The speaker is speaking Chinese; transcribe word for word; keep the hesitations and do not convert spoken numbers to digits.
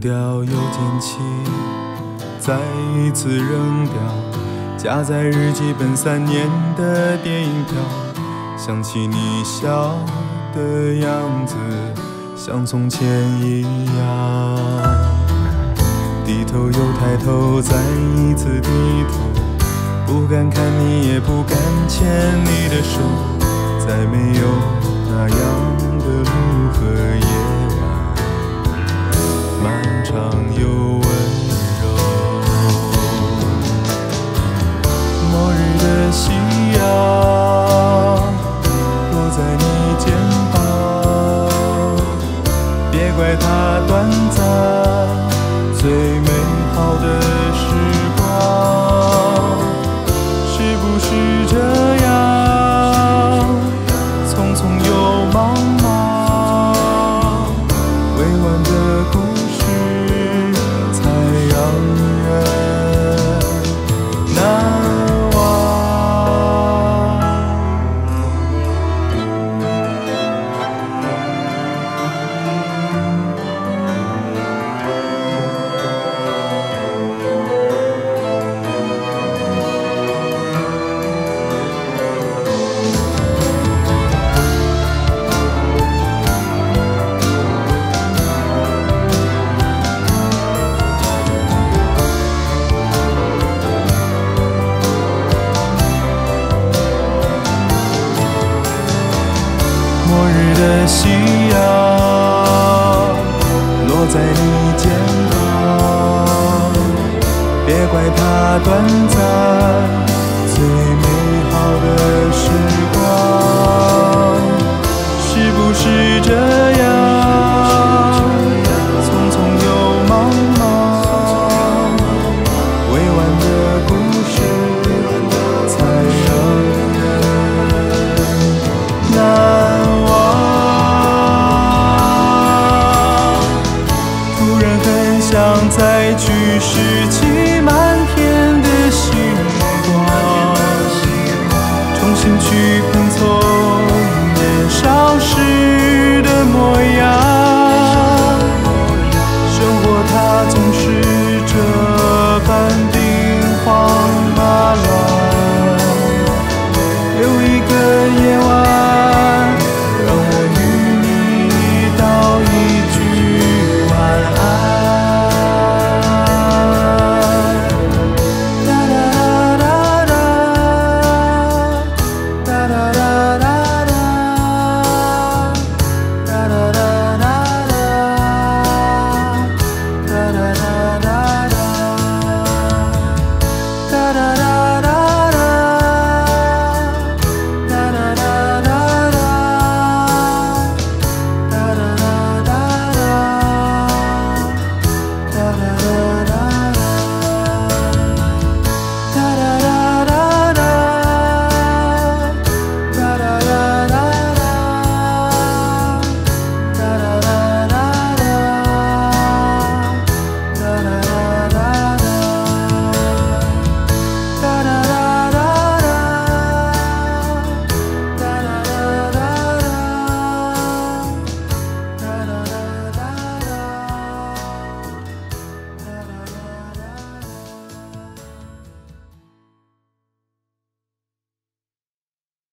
调又捡起，再一次扔掉夹在日记本三年的电影票。想起你笑的样子，像从前一样。低头又抬头，再一次低头，不敢看你，也不敢牵你的手，再没有那样的路和夜晚，漫长又温柔。末日的夕阳落在你肩膀，别怪它短暂，最美好的时光，是不是这样？匆匆又茫茫，未完的故事才让人难忘。末日的夕阳落在你肩膀，别怪它短暂，最美好的时光，是不是这样？匆匆又茫茫，未完的故事才让人难想再去拾起